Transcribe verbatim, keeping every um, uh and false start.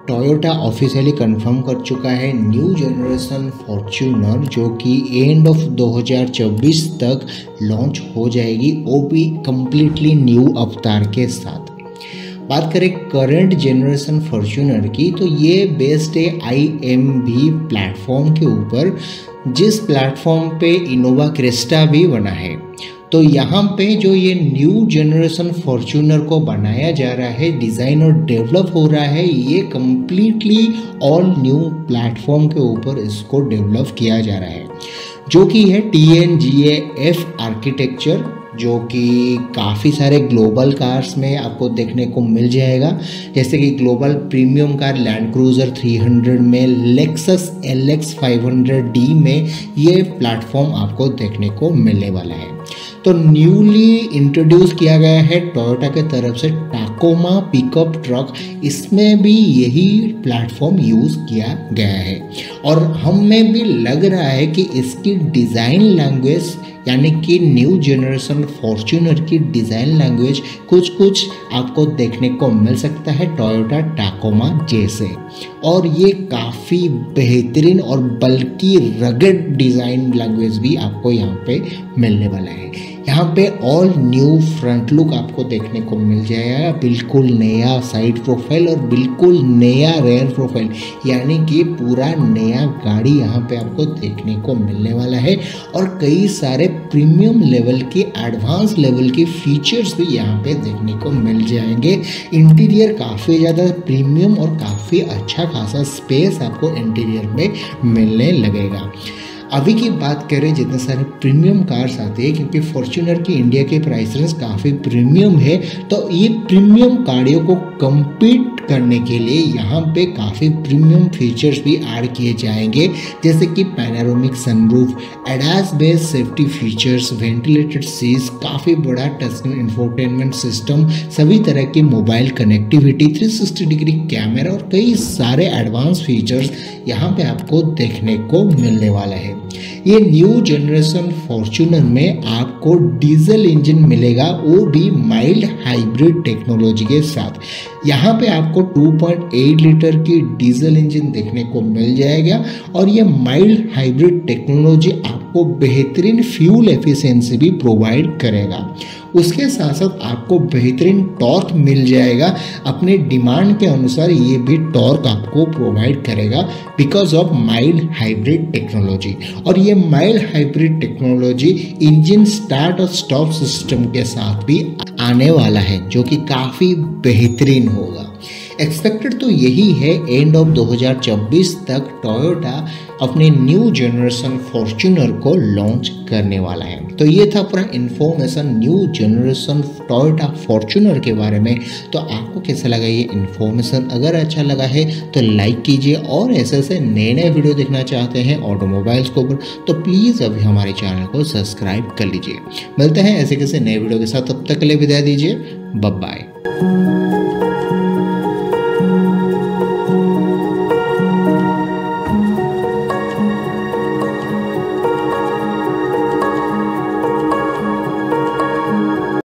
Toyota officially confirm कर चुका है न्यू जनरेशन फॉर्च्यूनर, जो कि एंड ऑफ दो हज़ार चौबीस तक लॉन्च हो जाएगी, वो भी कम्प्लीटली न्यू अवतार के साथ। बात करें करंट जनरेशन फॉर्च्यूनर की, तो ये बेस्ड है आई एम वी प्लेटफॉर्म के ऊपर, जिस प्लेटफॉर्म पे इनोवा क्रिस्टा भी बना है। तो यहाँ पे जो ये न्यू जनरेशन फॉर्च्यूनर को बनाया जा रहा है, डिज़ाइन और डेवलप हो रहा है, ये कम्प्लीटली ऑल न्यू प्लेटफॉर्म के ऊपर इसको डेवलप किया जा रहा है, जो कि है T N G A F architecture, जो कि काफ़ी सारे ग्लोबल कार्स में आपको देखने को मिल जाएगा, जैसे कि global premium car Land Cruiser three hundred में, Lexus L X five hundred D में ये प्लेटफॉर्म आपको देखने को मिलने वाला है। तो न्यूली इंट्रोड्यूस किया गया है टोयोटा के तरफ से टाकोमा पिकअप ट्रक, इसमें भी यही प्लेटफॉर्म यूज़ किया गया है। और हमें भी लग रहा है कि इसकी डिज़ाइन लैंग्वेज, यानी कि न्यू जनरेशन फॉर्च्यूनर की डिज़ाइन लैंग्वेज कुछ कुछ आपको देखने को मिल सकता है टोयोटा टाकोमा जैसे, और ये काफ़ी बेहतरीन और बल्कि रगड डिज़ाइन लैंग्वेज भी आपको यहाँ पे मिलने वाला है। यहाँ पे ऑल न्यू फ्रंट लुक आपको देखने को मिल जाएगा, बिल्कुल नया साइड प्रोफाइल और बिल्कुल नया रेयर प्रोफाइल, यानी कि पूरा नया गाड़ी यहाँ पे आपको देखने को मिलने वाला है। और कई सारे प्रीमियम लेवल की, एडवांस लेवल की फीचर्स भी यहाँ पे देखने को मिल जाएंगे। इंटीरियर काफ़ी ज़्यादा प्रीमियम और काफ़ी अच्छा खासा स्पेस आपको इंटीरियर में मिलने लगेगा। अभी की बात करें, जितने सारे प्रीमियम कार्स आते हैं, क्योंकि फॉर्च्यूनर की इंडिया के प्राइस रेंज काफ़ी प्रीमियम है, तो ये प्रीमियम गाड़ियों को compete करने के लिए यहाँ पे काफ़ी प्रीमियम फीचर्स भी ऐड किए जाएंगे, जैसे कि panoramic sunroof, ADAS based safety features, ventilated seats, काफ़ी बड़ा टच स्क्रीन इंफोटेनमेंट सिस्टम, सभी तरह की mobile connectivity, three sixty degree camera और कई सारे एडवांस फीचर्स यहाँ पे आपको देखने को मिलने वाला है। ये न्यू जनरेशन फॉर्च्यूनर में आपको डीजल इंजन मिलेगा, वो भी माइल्ड हाइब्रिड टेक्नोलॉजी के साथ। यहाँ पे आपको टू पॉइंट एट लीटर की डीजल इंजन देखने को मिल जाएगा, और ये माइल्ड हाइब्रिड टेक्नोलॉजी आपको बेहतरीन फ्यूल एफिशिएंसी भी प्रोवाइड करेगा। उसके साथ साथ आपको बेहतरीन टॉर्क मिल जाएगा, अपने डिमांड के अनुसार ये भी टॉर्क आपको प्रोवाइड करेगा because of mild hybrid technology. और ये mild hybrid technology engine start और स्टॉप सिस्टम के साथ भी आने वाला है, जो कि काफ़ी बेहतरीन होगा। एक्सपेक्टेड तो यही है एंड ऑफ दो हज़ार चौबीस तक टोयोटा अपने न्यू जनरेशन फॉर्च्यूनर को लॉन्च करने वाला है। तो ये था पूरा information new generation Toyota Fortuner के बारे में। तो आपको कैसा लगा ये इन्फॉर्मेशन? अगर अच्छा लगा है तो लाइक कीजिए, और ऐसे ऐसे नए नए वीडियो देखना चाहते हैं ऑटोमोबाइल्स के ऊपर तो प्लीज़ अभी हमारे चैनल को सब्सक्राइब कर लीजिए। मिलते हैं ऐसे कैसे नए वीडियो के साथ, तब तक के लिए विदाई दीजिए, बाय बाय।